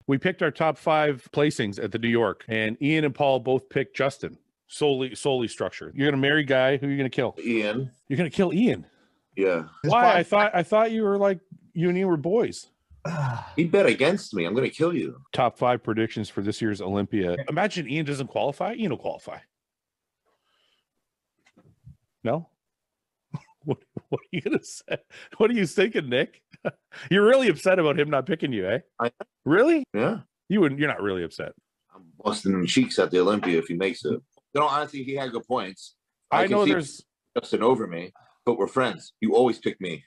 We picked our top 5 placings at the New York, and Ian and Paul both picked Justin. Solely structured. You're gonna marry Guy. Who are you gonna kill? Ian. You're gonna kill Ian. Yeah. Why? I thought you were like you and Ian were boys. He bet against me. I'm gonna kill you. Top 5 predictions for this year's Olympia. Imagine Ian doesn't qualify. Ian will qualify. No. What are you gonna say? What are you thinking, Nick? You're really upset about him not picking you, eh? Really? Yeah. You're not really upset. I'm busting him cheeks at the Olympia if he makes it. You know, honestly, he had good points. I know there's Justin over me, but we're friends. You always pick me.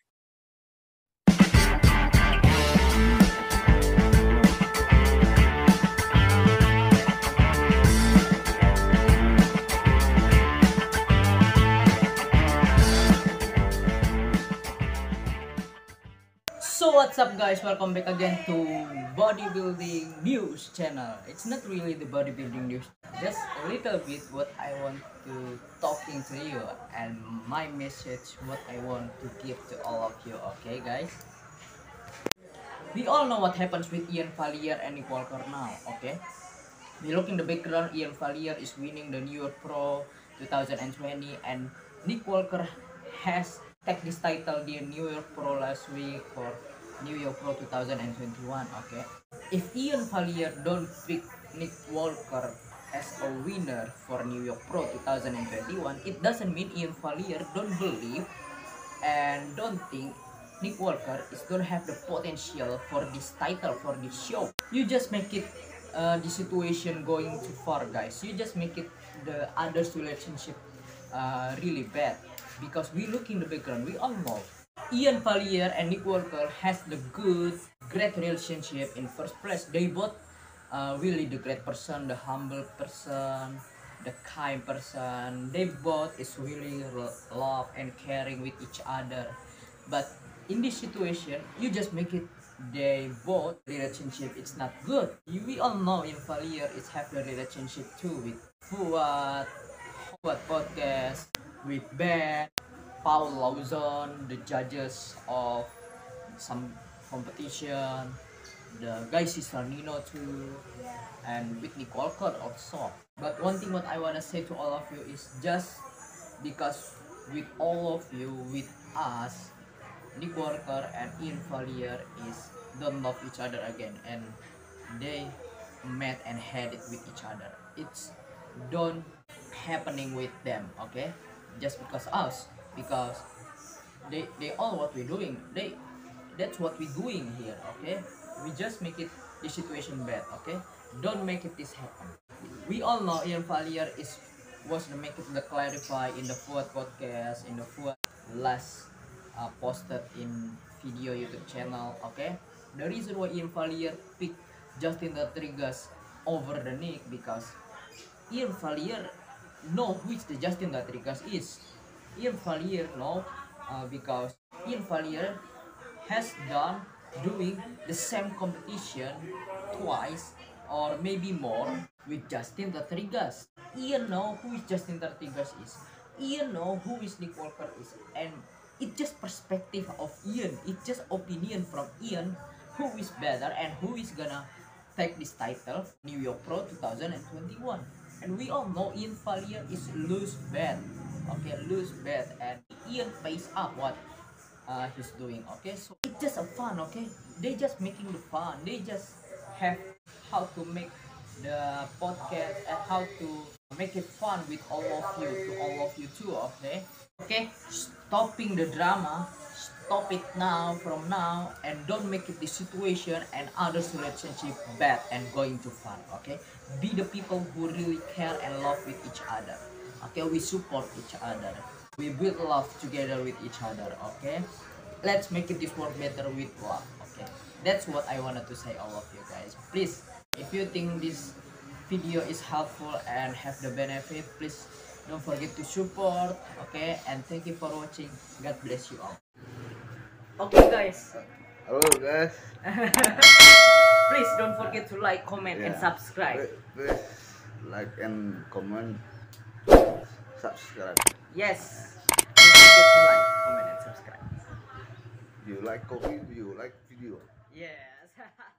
So what's up guys, welcome back again to bodybuilding news channel. It's not really the bodybuilding news, just a little bit what I want to talking to you and my message what I want to give to all of you. Okay guys, we all know what happens with Iain Valliere and Nick Walker now. Okay, we look in the background. Iain Valliere is winning the New York Pro 2020 and Nick Walker has take this title the New York Pro last week for New York Pro 2021. Okay, if Iain Valliere don't pick Nick Walker as a winner for New York Pro 2021, it doesn't mean Iain Valliere don't believe and don't think Nick Walker is gonna have the potential for this title, for this show. You just make it the situation going too far, guys. You just make it the others relationship really bad. Because we look in the background, we all know Iain Valliere and Nick Walker has the great relationship in first place. They both really the great person, the humble person, the kind person. They both is really love and caring with each other. But in this situation, you just make it they both relationship it's not good. We all know Iain Valliere is have the relationship too with Fuad podcast, with Ben, Paul Lawson, the judges of some competition, the guy Sister Nino too, and with Nick Walker also. But one thing what I wanna say to all of you is just because with all of you, with us, Nick Walker and Iain Valliere is don't love each other again and they met and had it with each other. It's don't happening with them, okay? Just because us, because they all what we're doing, that's what we're doing here, okay? We just make it the situation bad, okay? Don't make it this happen. We all know Iain Valliere was to make it the clarify in the Fuad podcast, in the Fuad last posted in video YouTube channel, okay? The reason why Iain Valliere picked Justin Rodriguez over the Nick because Iain Valliere know which the Justin Rodriguez is. Iain Valliere know because Iain Valliere has done doing the same competition twice or maybe more with Justin Rodriguez. Iain know who is Justin Rodriguez is. Iain know who is Nick Walker is, and it's just perspective of Iain. It's just opinion from Iain who is better and who is gonna take this title New York Pro 2021. And we all know Iain Valliere is lose bad, okay, lose bad, and Iain pays up what he's doing, okay. So it's just a fun, okay. They just making the fun. They just have how to make the podcast and how to make it fun with all of you, to all of you too, okay. Okay, stopping the drama. Stop it now, from now, and don't make it the situation and others relationship bad and going too far, okay? Be the people who really care and love with each other, okay? We support each other. We build love together with each other, okay? Let's make it this world better with love, okay? That's what I wanted to say all of you guys. Please, if you think this video is helpful and have the benefit, please don't forget to support, okay? And thank you for watching. God bless you all. Okay guys. Hello guys. Please don't forget to like, comment, and subscribe. Please like and comment, subscribe. Yes. Don't forget to like, comment, and subscribe. You like coffee? You like video? Yes.